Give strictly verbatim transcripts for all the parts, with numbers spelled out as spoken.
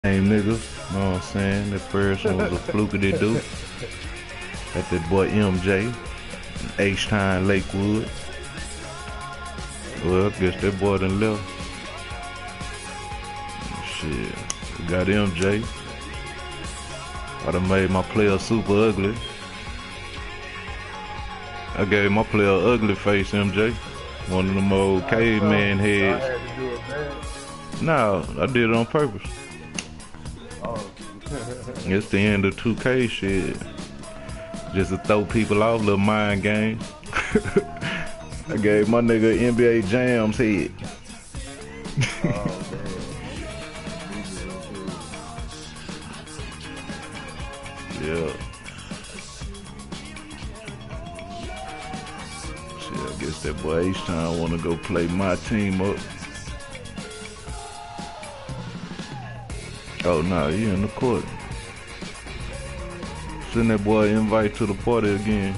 Same niggas, know what I'm saying? That first one was a flukity do. Got that boy M J, H-Time Lakewood. Well, I guess that boy done left. Shit, we got M J. I done made my player super ugly. I gave my player ugly face, M J. One of them old caveman heads. I had to do it bad. No, I did it on purpose. Oh. It's the end of two K shit. Just to throw people off, little mind game. I gave my nigga N B A Jams head. Oh, man. Yeah. Shit, I guess that boy H-Time wanna go play my team up. Oh nah, he in the court. Send that boy an invite to the party again.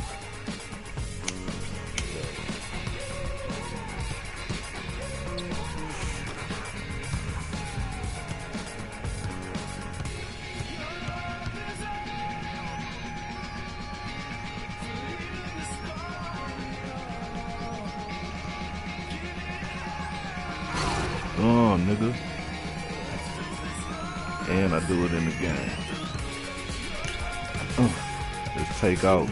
Oh, nigga. And I do it in the game. Uh, let's take off.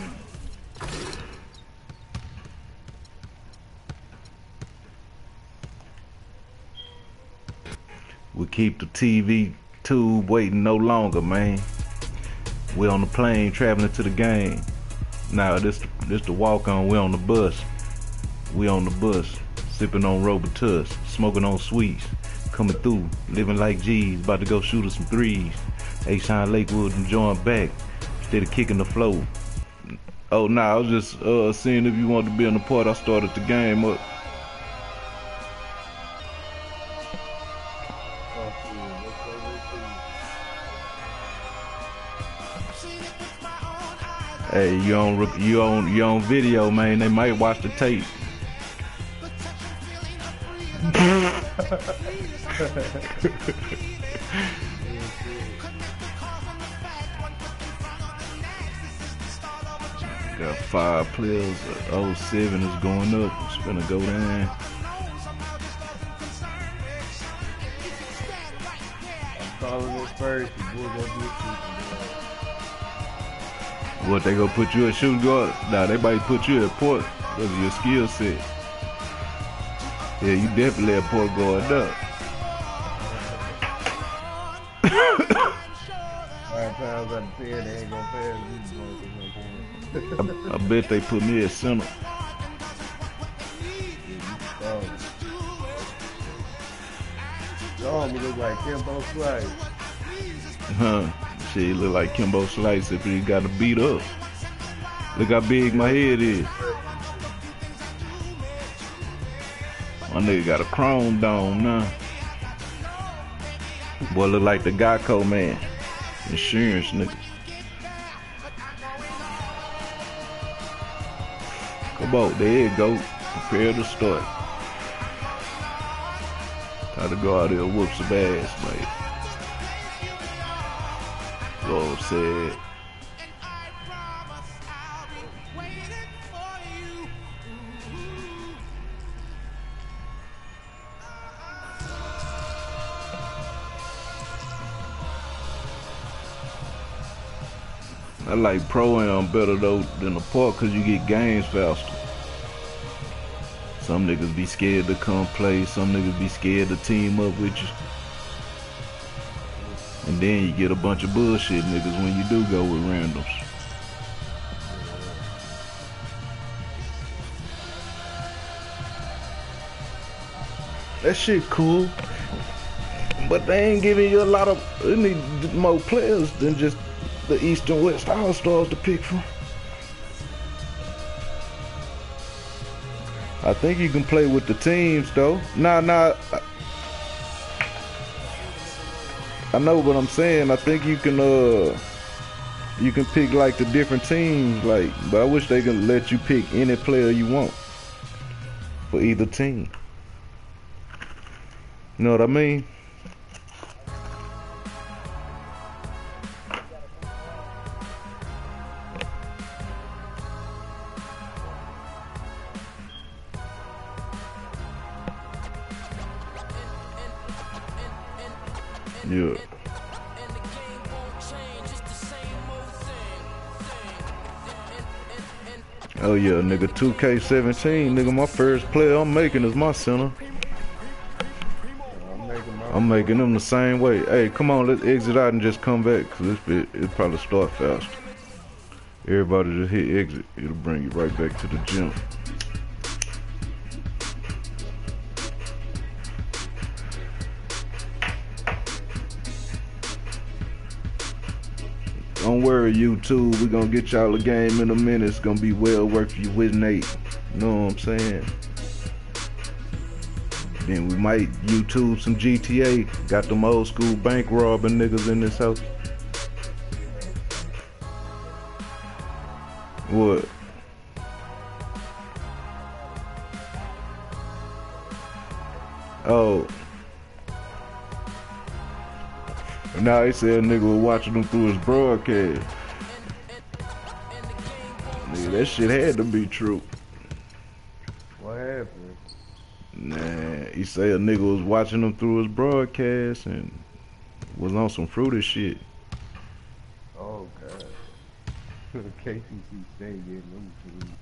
We keep the T V tube waiting no longer, man. We on the plane traveling to the game. Now this this the walk on. We on the bus. We on the bus, sipping on Robitussin, smoking on sweets, coming through, living like G's, about to go shoot us some threes. H-Time Lakewood and join back instead of kicking the flow. Oh nah, I was just uh, seeing if you wanted to be on the part. I started the game up. Hey, you on you on you on video, man? They might watch the tape. Got five players. oh seven is going up. It's gonna go down. Calling it first. The boy gonna be a What, they gonna put you at shooting guard? Nah, they might put you at point because of your skill set. Yeah, you definitely at point guard up. Nine times out of ten, they ain't gonna pass these boys. I, I bet they put me at center. John, look like Kimbo Slice. Huh. Shit, he look like Kimbo Slice if he got to beat up. Look how big my head is. My nigga got a chrome dome now. Boy look like the Geico man. Insurance nigga. Come on, there you go. Prepare to start. Time to go out there and whoop some ass, man. Lord said. I like Pro-Am better though than the park because you get games faster. Some niggas be scared to come play, some niggas be scared to team up with you. And then you get a bunch of bullshit niggas when you do go with randoms. That shit cool. But they ain't giving you a lot of, they need more players than just the East and West All-Stars to pick from. I think you can play with the teams though. Nah, nah. I know what I'm saying. I think you can uh you can pick like the different teams, like, but I wish they could let you pick any player you want for either team. You know what I mean? Yeah. Oh yeah, nigga, two K seventeen, nigga, my first player I'm making is my center. I'm making my I'm making them the same way. Hey, come on, let's exit out and just come back, cause this bit it probably start fast. Everybody just hit exit. It'll bring you right back to the gym. Don't worry, YouTube. We're gonna get y'all a game in a minute. It's gonna be well worth you with Nate. You know what I'm saying? Then we might YouTube some G T A. Got them old school bank robbing niggas in this house. What? Oh. Now he said a nigga was watching him through his broadcast. Nigga, that shit had to be true. What happened? Nah, he say a nigga was watching him through his broadcast and was on some fruity shit. Oh god. K C C stay getting them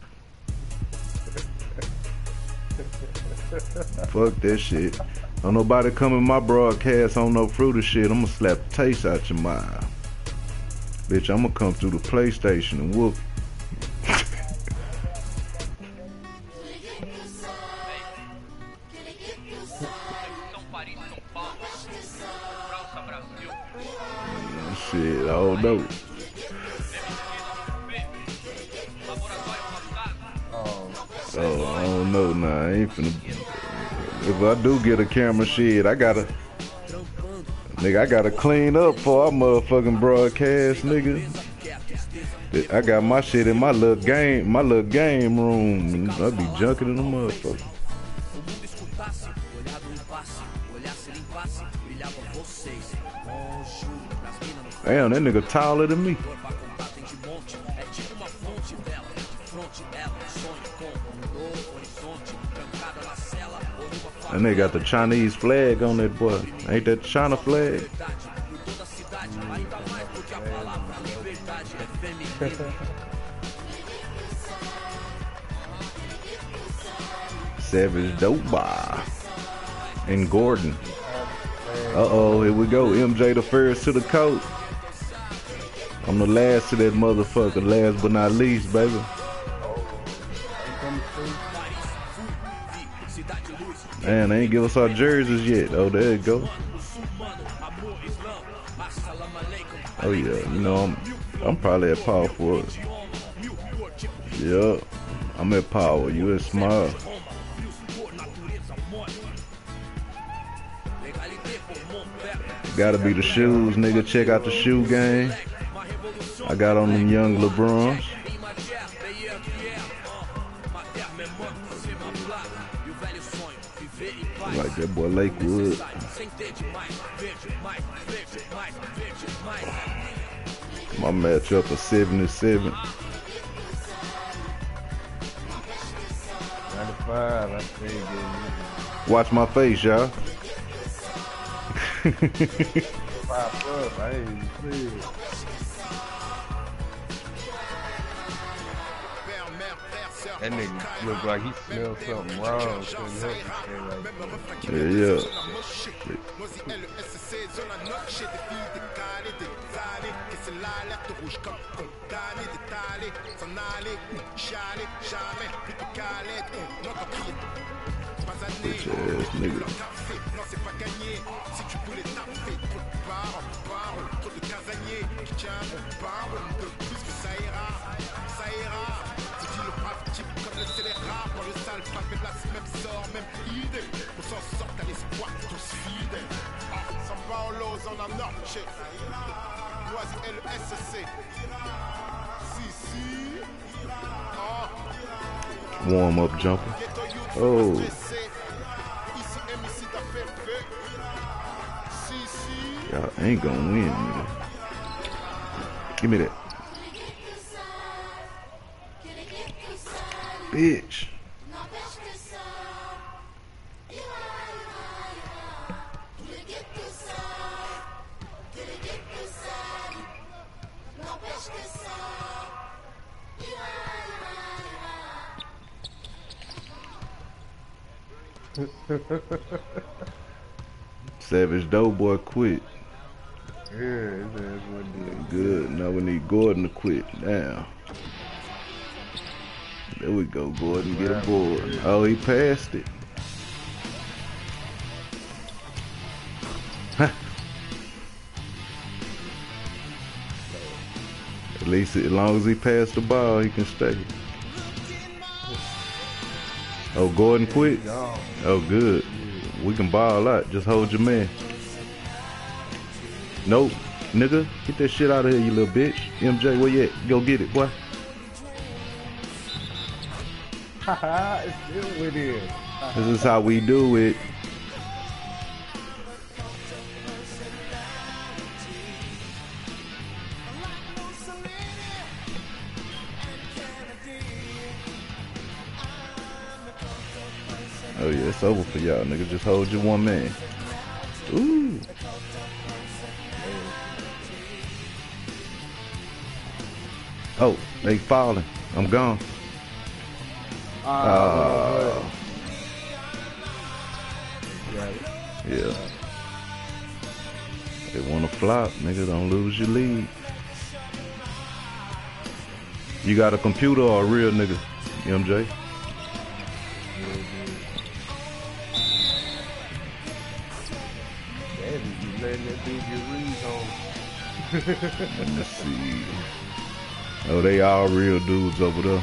too. Fuck that shit. Don't nobody come in my broadcast on no fruity shit. I'ma slap the taste out your mouth. Bitch, I'ma come through the PlayStation and whoop. Shit, I don't know. Oh, I don't know now. I ain't finna. If I do get a camera, shit, I gotta. Nigga, I gotta clean up for our motherfucking broadcast, nigga. I got my shit in my little game, my little game room, and I be junking in the motherfucker. Damn, that nigga taller than me. And they got the Chinese flag on that boy. Ain't that China flag? Savage Dope Bar. And Gordon. Uh-oh, here we go. M J the first to the coat. I'm the last to that motherfucker. Last but not least, baby. Man, they ain't give us our jerseys yet. Oh, there it go. Oh yeah, you know I'm I'm probably at Power Forward. Yeah, I'm at Power. You at Smile. Gotta be the shoes, nigga. Check out the shoe game. I got on them young LeBrons. Like that boy Lakewood. My matchup is seventy-seven. ninety-five, I say again. Watch my face, y'all. Five plus, I ain't even see it. That nigga look like he smelled something wrong. Yeah, yeah. Bitch ass nigga. Warm up jumper. Oh. Y'all ain't gonna win, nigga. Give me that. Bitch. Savage Doughboy quit. Yeah, his ass wasn't doing Good. Now we need Gordon to quit. Now. There we go. Gordon get a board. Oh, he passed it. At least as long as he passed the ball, he can stay. Oh, Gordon quit? Oh, good. We can ball out. Just hold your man. Nope. Nigga, get that shit out of here, you little bitch. M J, where you at? Go get it, boy. It's still with him. This is how we do it. Oh yeah, it's over for y'all, nigga. Just hold your one man. Ooh. Oh, they falling. I'm gone. Uh, yeah. They want to flop, nigga. Don't lose your lead. You got a computer or a real nigga, M J? Let me see. Oh, they all real dudes over there.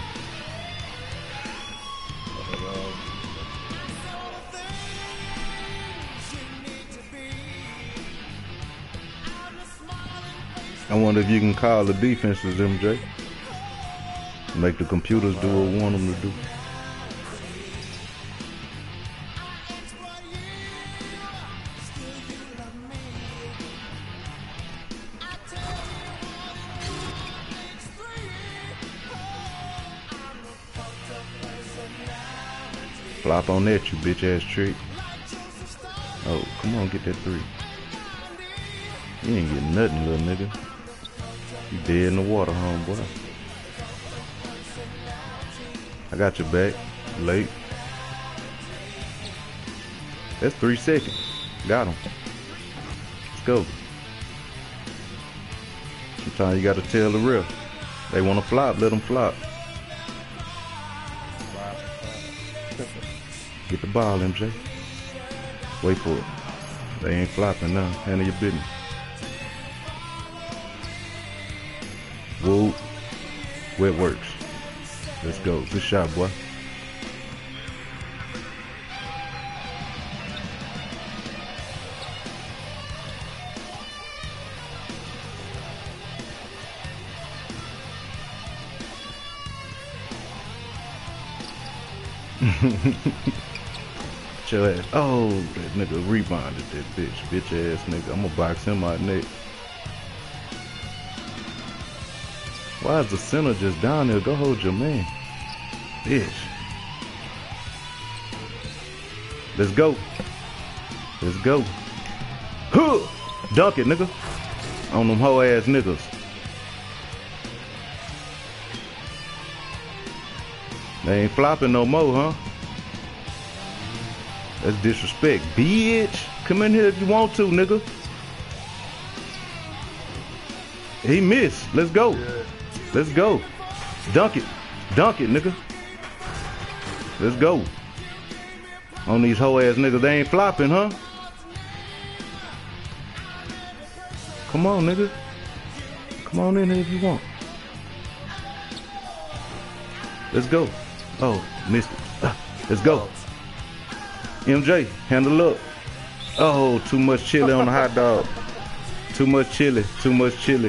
I wonder if you can call the defenses, M J. Make the computers do what we want them to do. Flop on that, you bitch ass trick. Oh, come on, get that three. You ain't getting nothing, little nigga. You dead in the water, homeboy. I got your back. Late. That's three seconds. Got him. Let's go. Sometimes you gotta tell the ref. They wanna flop, let them flop. Get the ball, M J. Wait for it. They ain't flopping now. Handle your business. Whoa. Where it works. Let's go. Good shot, boy. Your ass. Oh, that nigga rebounded that bitch. Bitch ass nigga. I'm gonna box him out next. Why is the center just down there? Go hold your man. Bitch. Let's go. Let's go. Huh! Dunk it, nigga. On them hoe ass niggas. They ain't flopping no more, huh? That's disrespect, bitch. Come in here if you want to, nigga. He missed. Let's go. Let's go. Dunk it. Dunk it, nigga. Let's go. On these hoe ass niggas, they ain't flopping, huh? Come on, nigga. Come on in here if you want. Let's go. Oh, missed it. Ah, let's go. M J, handle up. Oh, too much chili on the hot dog. Too much chili. Too much chili.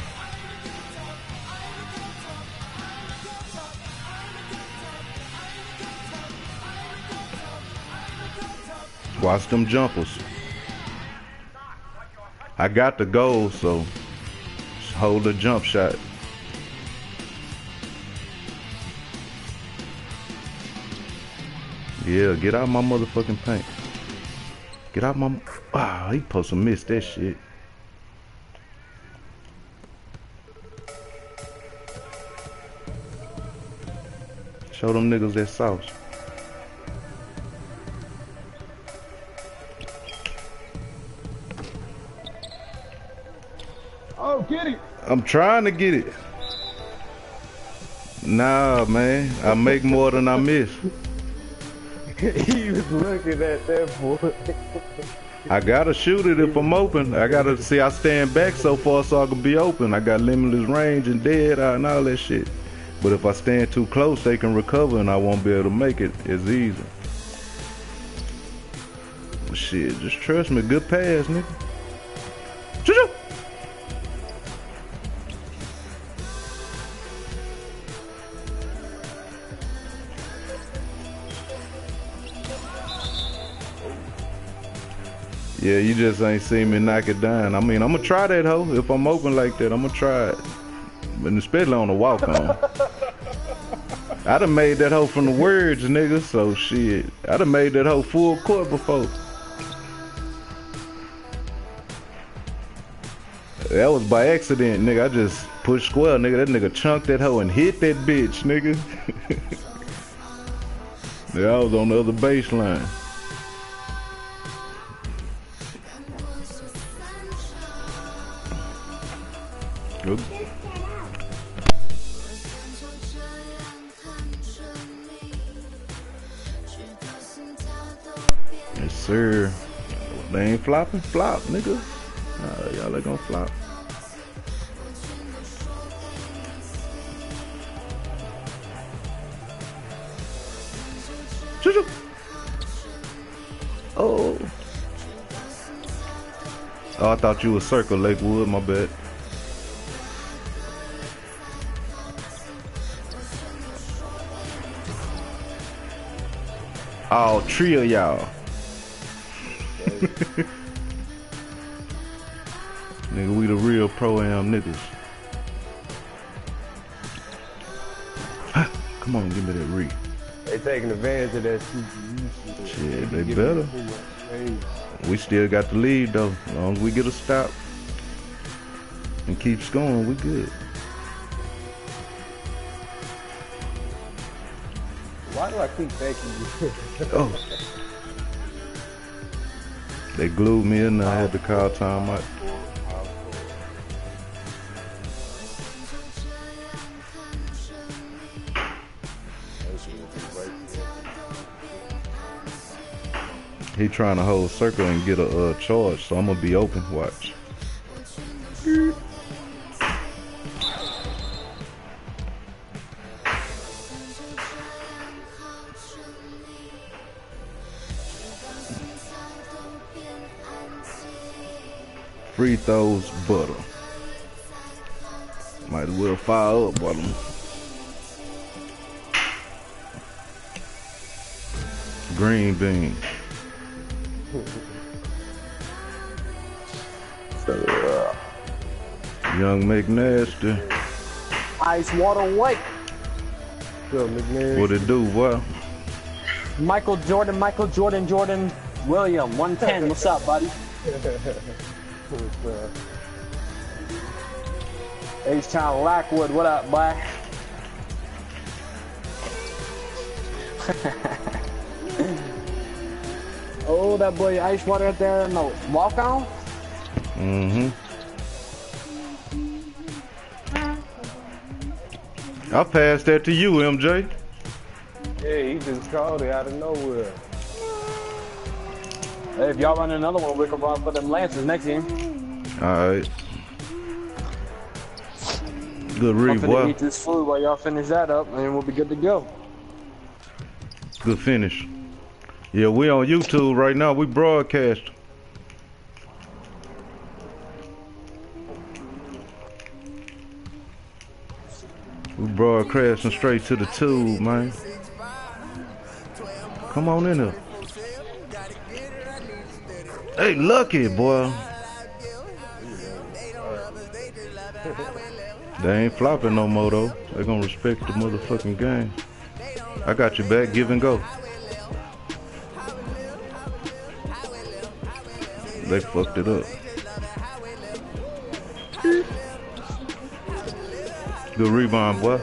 Watch them jumpers. I got the goal, so just hold the jump shot. Yeah, get out my motherfucking paint. Get out my... Ah, he supposed to miss that shit. Show them niggas that sauce. Oh, get it! I'm trying to get it. Nah, man. I make more than I miss. He was looking at that boy. I gotta shoot it if I'm open. I gotta see I stand back so far so I can be open. I got limitless range and dead eye and all that shit. But if I stand too close, they can recover and I won't be able to make it as easy. Shit, just trust me. Good pass, nigga. Choo-choo! Yeah, you just ain't seen me knock it down. I mean, I'm gonna try that hoe. If I'm open like that, I'm gonna try it. But especially on the walk on. I done made that hoe from the words, nigga, so shit. I done made that hoe full court before. That was by accident, nigga. I just pushed square, nigga. That nigga chunked that hoe and hit that bitch, nigga. Yeah, I was on the other baseline. Oops. Yes, sir. They ain't flopping? Flop, nigga. Nah, y'all ain't gonna flop. Choo-choo. Oh. Oh, I thought you was Circle Lakewood, my bad. All three of y'all. Nigga, we the real pro-am niggas. Come on, give me that re. They taking advantage of that C P U shit. Shit, they better. We still got the lead though. As long as we get a stop and keep scoring, we good. Why do I keep thanking you? Oh. They glued me in there. I had to call time out. He trying to hold circle and get a uh, charge, so I'm gonna be open. Watch. Free throws, butter. Might as well fire up, bottom. Green bean. Young McNasty. Ice water white. Good, McNair. What it do, boy? Michael Jordan, Michael Jordan, Jordan William, one ten. What's up, buddy? What's up? H-Town Lockwood, what up, boy? Oh, that boy Ice Water up there, no, walk on? Mm-hmm. I passed that to you, M J. Yeah, he just called it out of nowhere. Hey, if y'all run another one, we can run for them Lancers next game. Alright. Good I'm read, finna boy. eat this food while y'all finish that up, and we'll be good to go. Good finish. Yeah, we on YouTube right now. We broadcast. We broadcasting straight to the tube, man. Come on in here. Hey, Lucky, boy. They ain't flopping no more, though. They gonna respect the motherfucking game. I got you back. Give and go. They fucked it up. Good rebound, boy.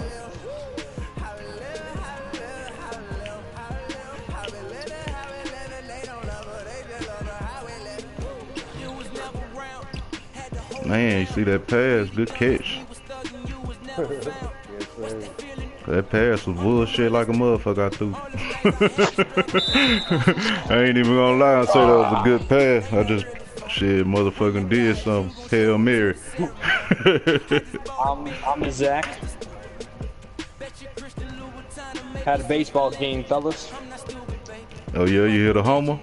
Man, you see that pass? Good catch. Yes, sir. That pass was bullshit like a motherfucker I threw. I ain't even gonna lie and say that was a good pass. I just, shit, motherfucking did something. Hail Mary. I'm, I'm Zach. Had a baseball game, fellas. Oh yeah, you hit a homer?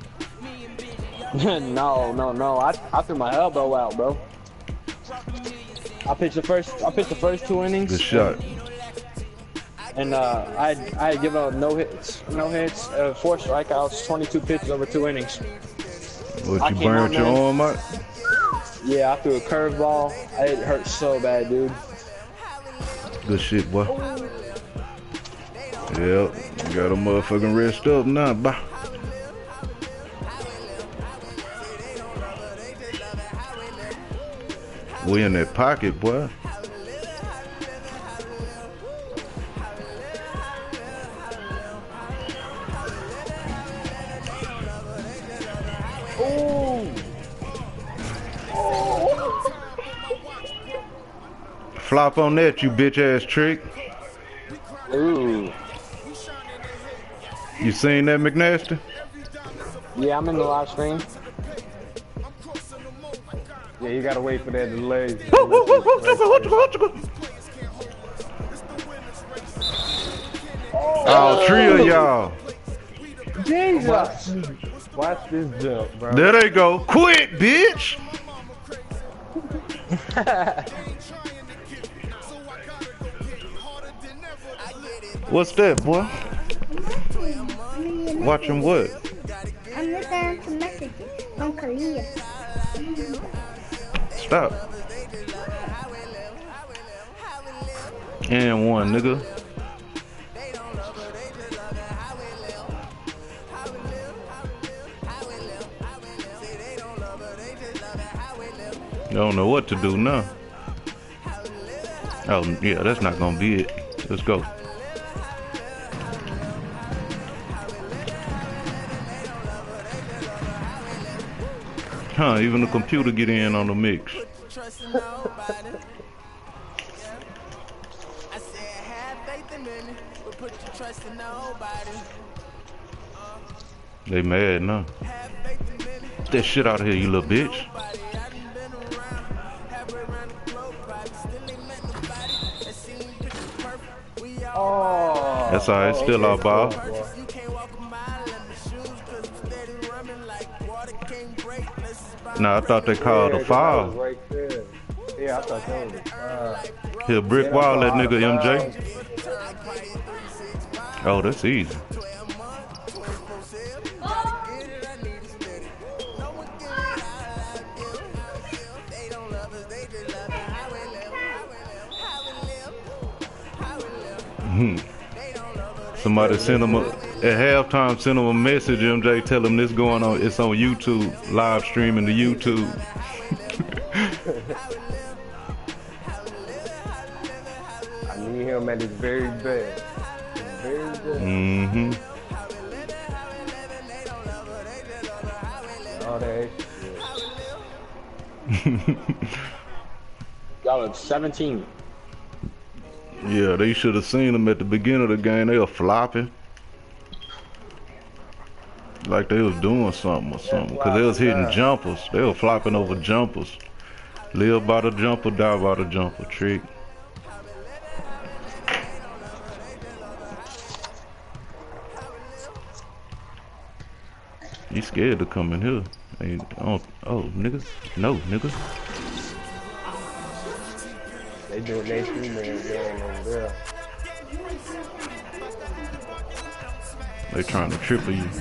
no, no, no. I, I threw my elbow out, bro. I pitched the first. I pitched the first two innings. Good shot. And uh, I I had given up no hits, no hits, uh, four strikeouts, twenty-two pitches over two innings. What, I you came burned out, your man. arm out? Yeah, I threw a curveball. It hurt so bad, dude. Good shit, boy. Yep, you gotta motherfucking rest up now, bye. We in that pocket, boy. Flop on that, you bitch ass trick. Ooh. You seen that, McNasty? Yeah, I'm in the live stream. Yeah, you gotta wait for that delay. All three of y'all. Jesus. Watch this jump, bro. There they go. Quit, bitch. What's that, boy? Watching what? I'm looking at some messages from Kalia. Stop. And one, nigga. I don't know what to do now. Oh, yeah, that's not gonna be it. Let's go. Huh, even the computer get in on the mix. They mad now. Get that shit out of here, you little bitch. Oh, That's alright, still our ball. Nah, I thought they called a foul. Right there. Yeah, I thought that was a foul. Hit a brick wall, that nigga M J. Oh, that's easy. Somebody sent him a, at halftime, sent him a message, M J, tell him this going on, it's on YouTube, live streaming to YouTube. I need him at his very best. His very best. Mm-hmm. All that extra shit. Y'all at seventeen. Yeah, they should have seen them at the beginning of the game. They were flopping. Like they was doing something or something. Because they was hitting jumpers. They were flopping over jumpers. Live by the jumper, die by the jumper. Trick. You scared to come in here. Ain't, oh, oh, nigga. No, nigga. They doing their two-man game over there. They trying to triple you.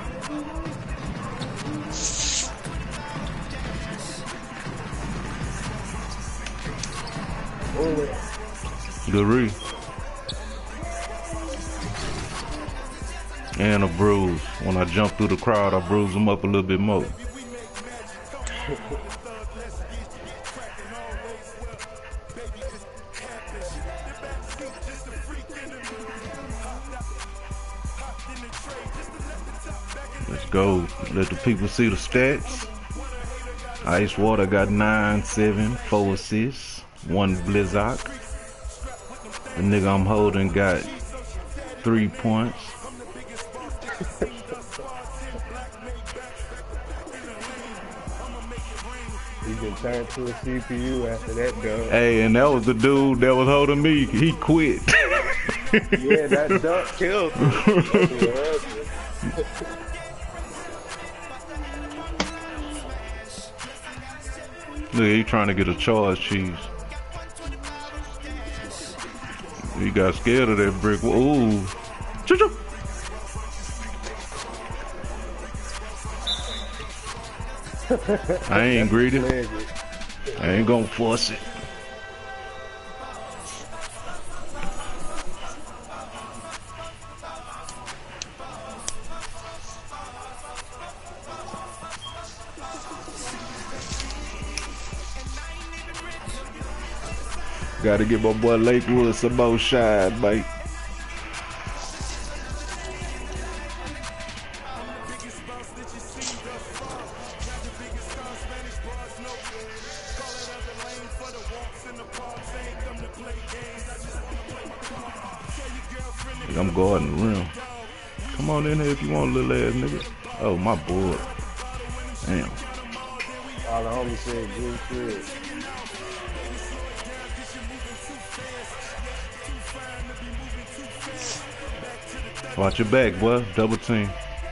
Good read. And a bruise. When I jump through the crowd, I bruise them up a little bit more. Let's go. Let the people see the stats. Ice Water got nine, seven, four assists, one Blizzard. The nigga I'm holding got three points. You can turn to a C P U after that, dog. Hey, and that was the dude that was holding me. He quit. Yeah, that dunk killed him. Look, he trying to get a charge cheese. He got scared of that brick. Ooh. Choo-choo. I ain't greedy. I ain't gonna force it. Gotta get my boy Lakewood some more shine, mate. I'm guarding the rim. Come on in here if you want, little ass nigga. Oh, my board. Damn. All the homies said good shit. Watch your back, boy. Double team.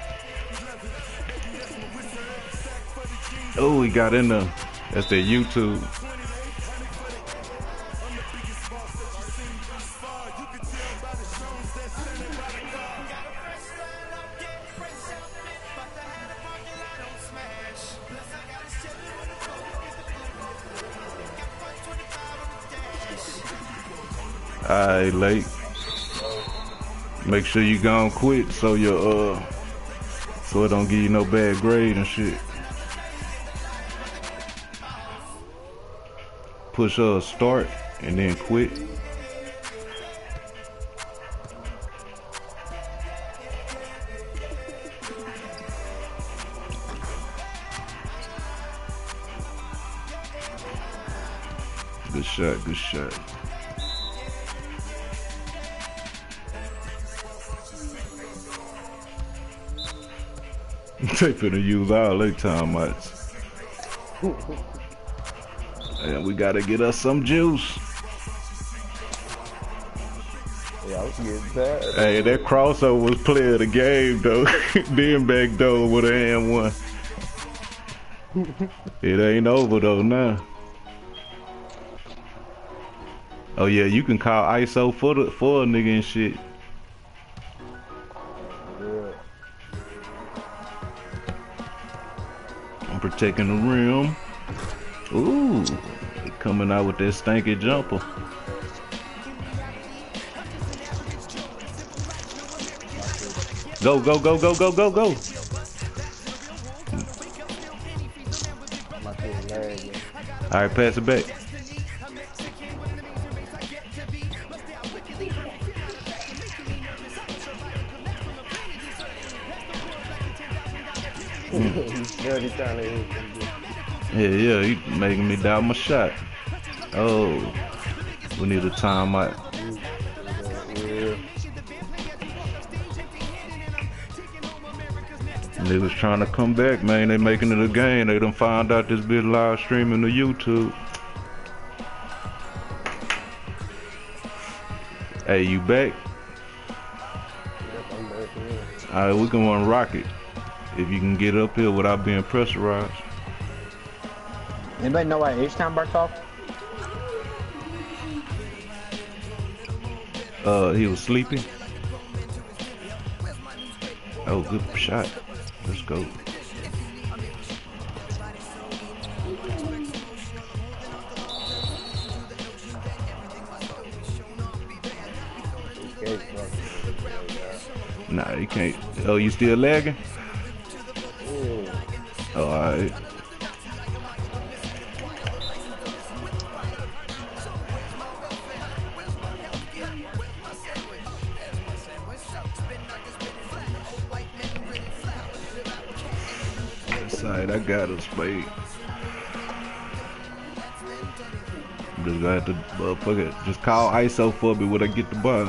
Oh, he got in there. That's their YouTube. Alright, late. Make sure you gon' quit so your uh so it don't give you no bad grade and shit. Push uh start and then quit. Good shot, good shot. They finna use all their timeouts. And we gotta get us some juice. Yeah, I was getting tired. Hey, that crossover was player of the game though. Then back door with a and one. It ain't over though now. Oh yeah, you can call I S O for the for a nigga and shit. I'm protecting the rim. Ooh, they coming out with that stanky jumper. Go, go, go, go, go, go, go. All right, pass it back. Yeah, yeah, he making me doubt my shot. Oh, we need a timeout. Niggas trying to come back, man. They making it a game. They done found out this bitch live streaming to YouTube. Hey, you back? Alright, we can run rocket. If you can get up here without being pressurized. Anybody know why H-Town barked off? Uh, he was sleeping. Oh, good shot. Let's go. Nah, you can't. Oh, you still lagging? Oh, alright. That's alright, I got a spade. just gonna have to motherfucker just call I S O for me when I get the ball.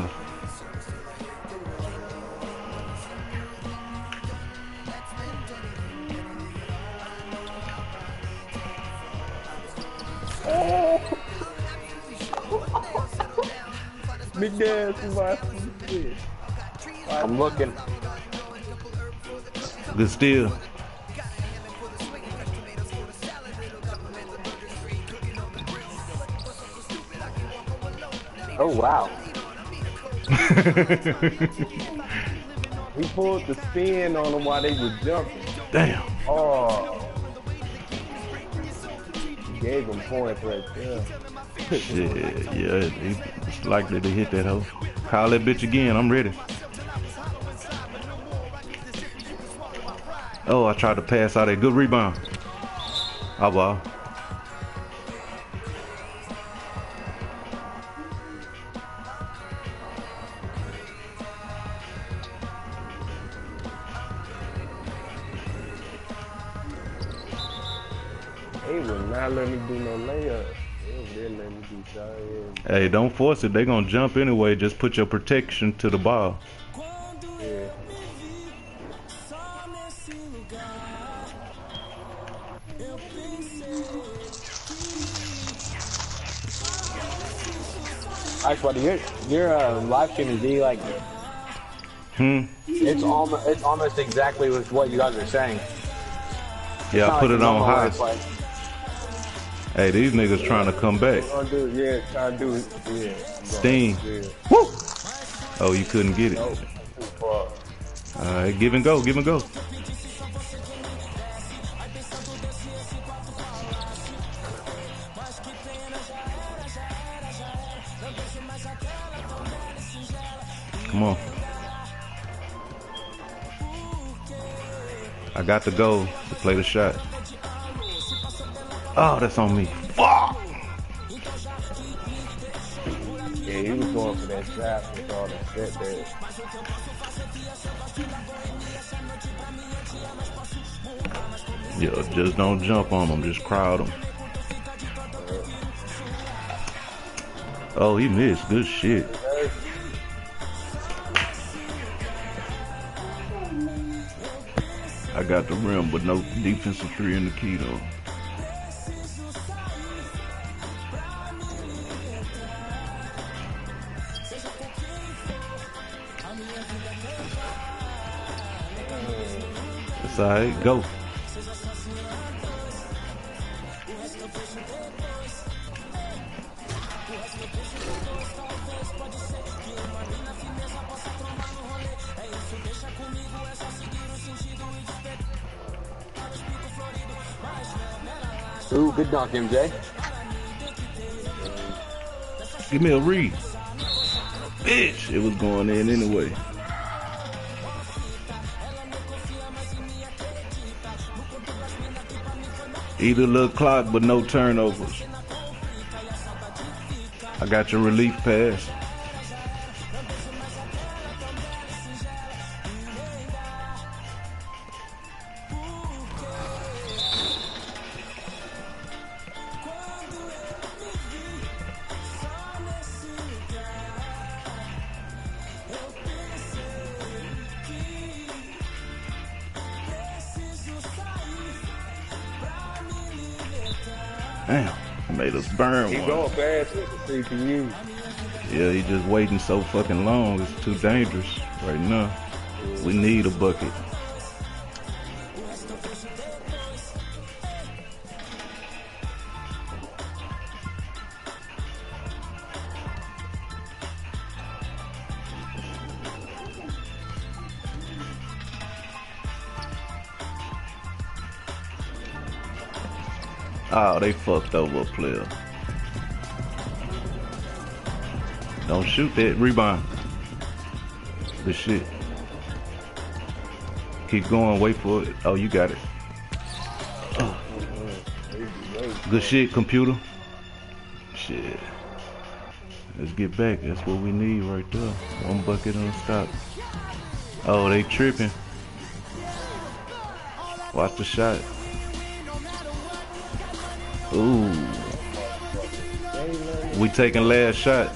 Big ass my shit. I'm looking. Good steal. Oh wow. He pulled the spin on them while they were jumping. Damn. Oh. He gave them points right there. Shit, yeah, it's likely to hit that hoe. Call that bitch again, I'm ready. Oh, I tried to pass out a good rebound. Oh, wow. They would not let me do no layup. They would let me do shot. Hey, don't force it. They gonna jump anyway. Just put your protection to the ball. Yeah. Ice buddy, your your uh, live stream is D like Hmm. it's almost it's almost exactly with what you guys are saying. Yeah, I put it on high. Like, Hey, these niggas trying to come back. Trying to do, yeah, trying to do it. Yeah. Steam. Yeah. Woo! Oh, you couldn't get it. Nope. Too far. Alright, give and go, give and go. Come on. I got the goal to play the shot. Oh, that's on me. Fuck! Yeah, he was going for that shot with all that set there. Yeah, just don't jump on them, just crowd them. Oh, he missed. Good shit. I got the rim, but no defensive three in the key though. It's alright, go. ooh, good dunk, M J. Give me a read. Bitch, it was going in anyway. Either little clock, but no turnovers. I got your relief pass. Damn, made us burn He one. going fast with the C P U. Yeah, he just waiting so fucking long. It's too dangerous right now. We need a bucket. Oh, they fucked over a player. Don't shoot that. Rebound. Good shit. Keep going. Wait for it. Oh, you got it. Oh. Good shit, computer. Shit. Let's get back. That's what we need right there. One bucket on stop. Oh, they tripping. Watch the shot. Ooh. ain't nothing. We taking last shot.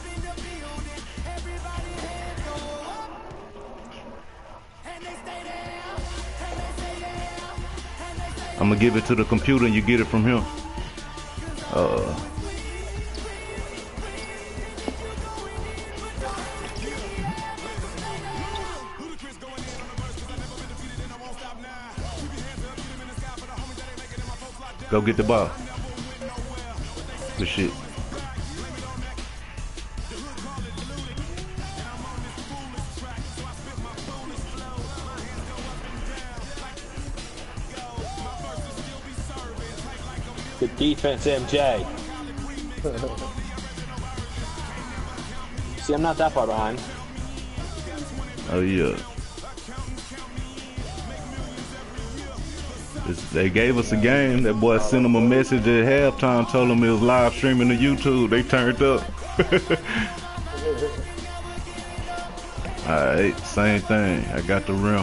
I'm gonna give it to the computer and you get it from him. Uh. Go get the ball. Good shit. Good defense, M J. See, I'm not that far behind. Oh yeah. It's, they gave us a game. That boy sent them a message at halftime, told them it was live streaming to YouTube. They turned up. Alright, same thing. I got the rim.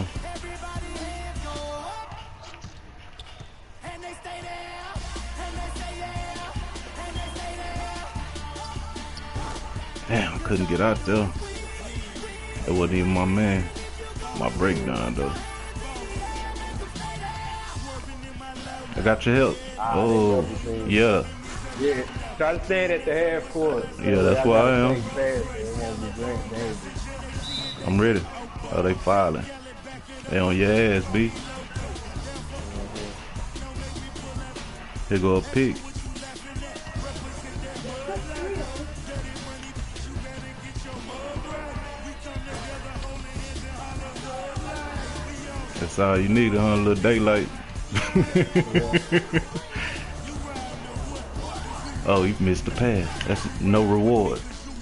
Damn, I couldn't get out there. It wasn't even my man. My breakdown though. I got your help. Ah, Oh, yeah. Yeah, try to stay it at the half court. Yeah, that's where I am. am. I'm ready. Oh, they filing. They on your ass, B. Here go a pick. That's all you need, huh? A little daylight. Oh, you missed the pass. That's no reward.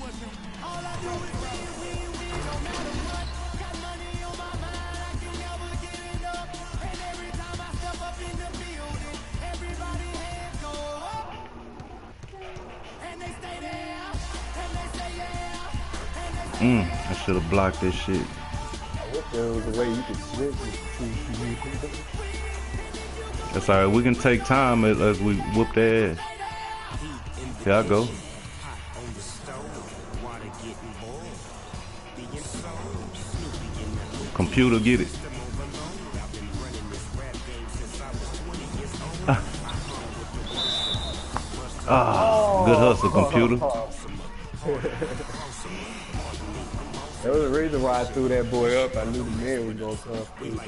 Mm, I should have blocked this shit. I wish there was a way you could switch it. That's alright, we can take time as, as we whoop their ass. Here I go. Computer, get it. Ah, ah good hustle, computer. That was the reason why I threw that boy up. I knew the man was gonna come through.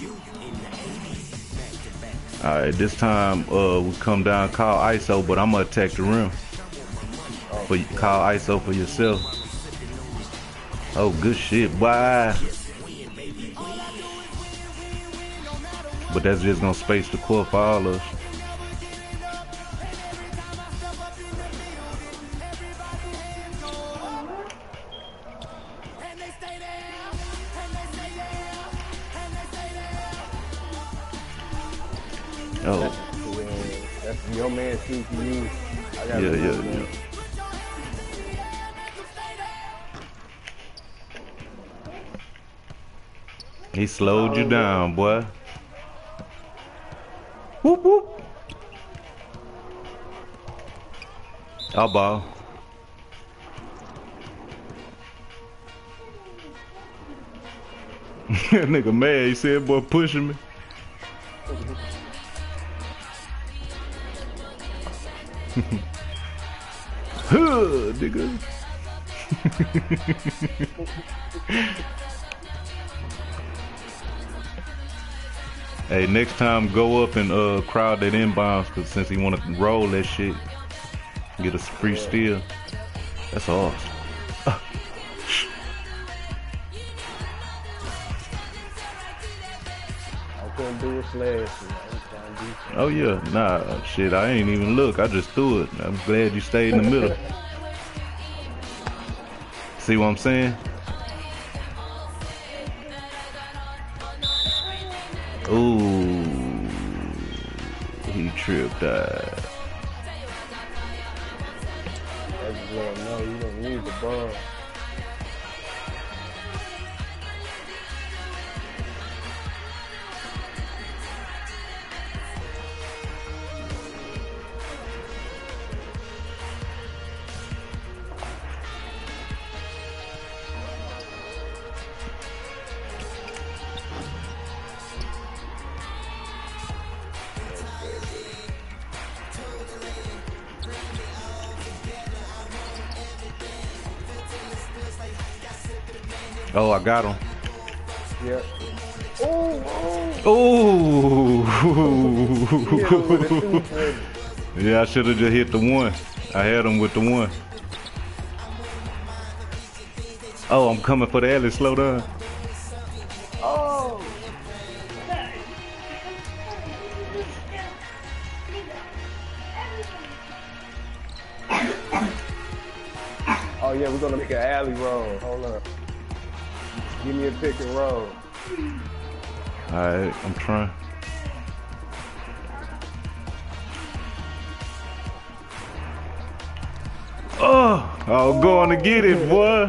Alright, this time uh, we come down, call I S O, but I'm gonna attack the rim. For, call I S O for yourself. Oh, good shit, boy. But that's just gonna space the court for all of us. Oh. Yeah, that's your man C P U. I got Yeah, yeah, yeah. He slowed you down, boy. Whoop whoop. I'll ball. That nigga mad. He said, boy, pushing me. Huh, nigga. Hey, next time go up and uh crowd that inbounds, cause since he wanna roll that shit, get a free steal. That's awesome. Uh. I couldn't do it slash. Oh yeah, nah, shit, I ain't even look. I just threw it. I'm glad you stayed in the middle. See what I'm saying? Ooh, he tripped that. That's well, no, you don't need the ball. Oh, I got him. Yep. Oh, Oh. oh. Yeah, I should have just hit the one. I had him with the one. Oh, I'm coming for the alley. Slow down. Oh. Oh yeah, we're gonna make an alley roll. Hold up. Give me a pick and roll. Alright, I'm trying. Oh, I was going to get it, boy.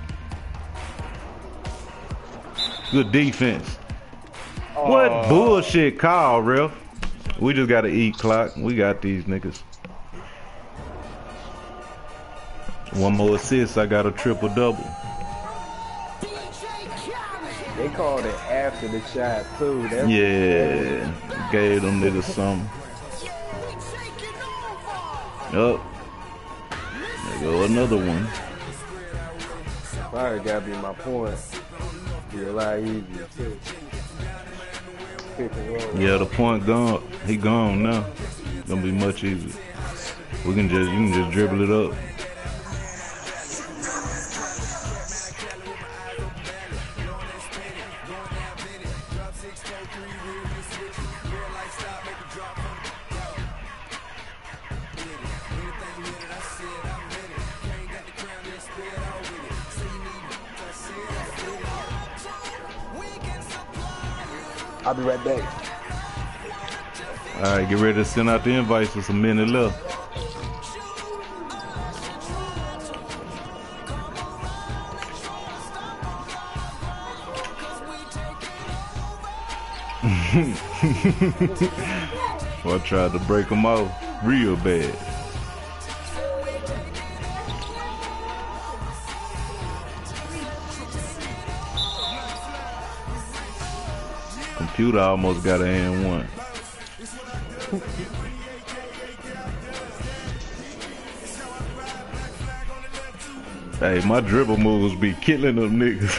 Good defense. Oh. What bullshit call, ref? We just gotta eat clock. We got these niggas. One more assist, I got a triple double. They called it after the shot too. That's Yeah, gave them niggas something. Up. There go another one. Probably gotta be my point. Be a lot easier too. Pick and roll. Yeah, the point gone. He gone now. Gonna be much easier. We can just, you can just dribble it up. I'll be right back. Alright, get ready to send out the invites with some minute left. Well, I tried to break them off real bad. Computer almost got an and one. Hey, my dribble moves be killing them niggas.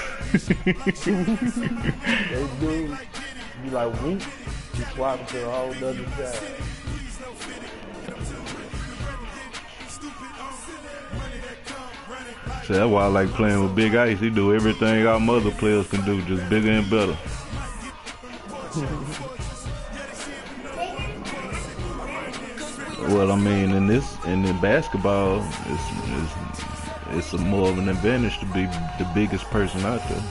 They do. You like whoop. You swap to a whole other side. So that's why I like playing with Big Ice. He do everything our mother players can do, just bigger and better. Well, I mean, in this, in in basketball, it's, it's it's a more of an advantage to be the biggest person out there.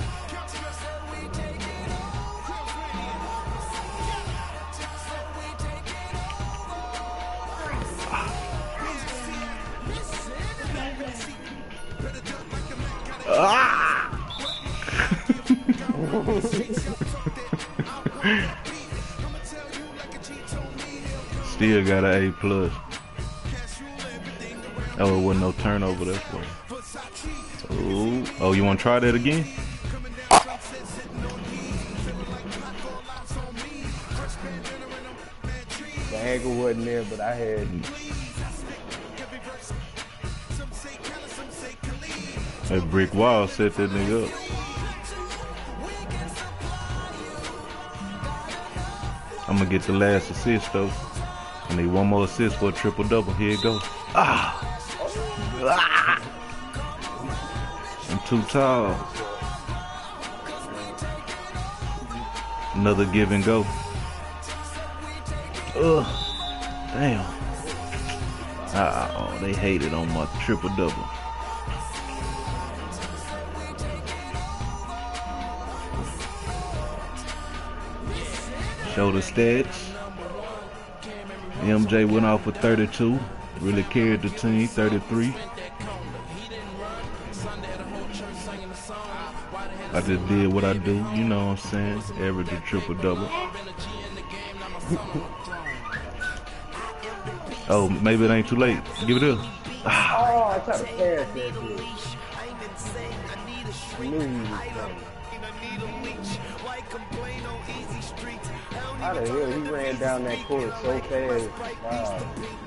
Ah! Still got an A plus. Oh, it wasn't no turnover, that's why. Oh, oh, you want to try that again? The angle wasn't there, but I had. That brick wall set that nigga up. I'm gonna get the last assist though. I need one more assist for a triple double. Here it goes. Ah! Ah! I'm too tall. Another give and go. Ugh. Damn. Ah, oh, they hated on my triple double. Show the stats. M J went off for thirty-two. Really carried the team, thirty-three. I just did what I do, you know what I'm saying? Average a triple double. Oh, maybe it ain't too late. Give it up. Oh, I tried to pass that dude. I knew he was coming. How the hell he ran down that court so fast? Wow.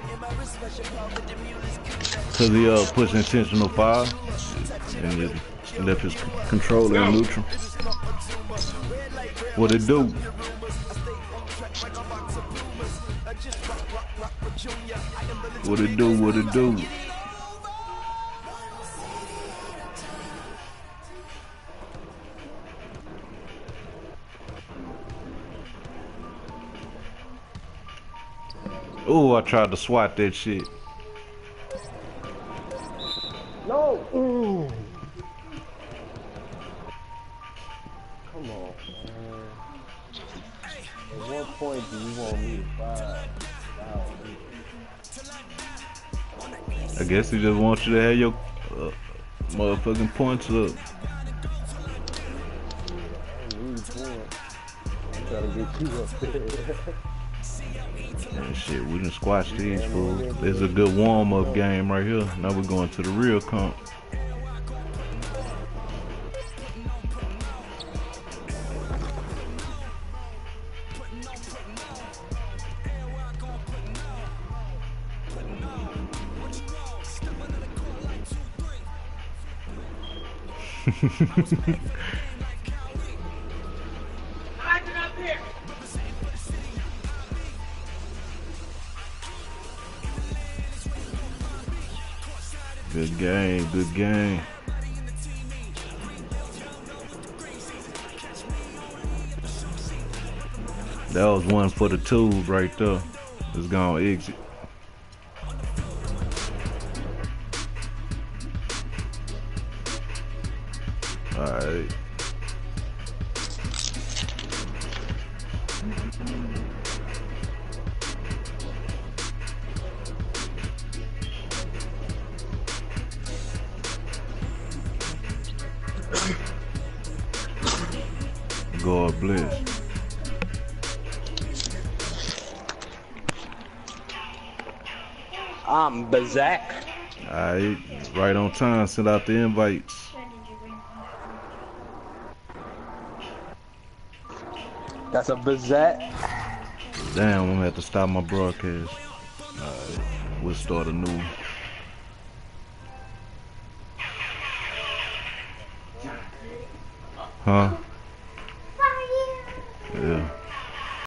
Cause he uh pushed intentional foul and just Left his controller in neutral. What it do? What it do? What it do? Oh, I tried to swat that shit. No. Ooh. Come on, man. At what point do you want me to five? I guess he just wants you to have your uh, motherfucking points up. I need points. I'm trying to get you up there. Man, shit, we done squashed these fools. This is a good warm-up game right here. Now we're going to the real comp. Good game, good game. That was one for the tube right there. It's gonna exit. Alright. God bless. I'm Bazak. Alright, right on time. Send out the invites. That's a Bazak. Damn, I'm gonna have to stop my broadcast. Alright, we'll start a new one. Huh?